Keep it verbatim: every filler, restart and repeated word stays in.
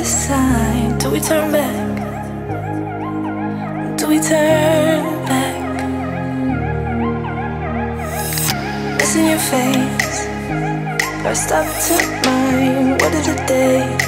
sign? Do we turn back? Do we turn back? Missing your face, pressed up to mine. What are the days?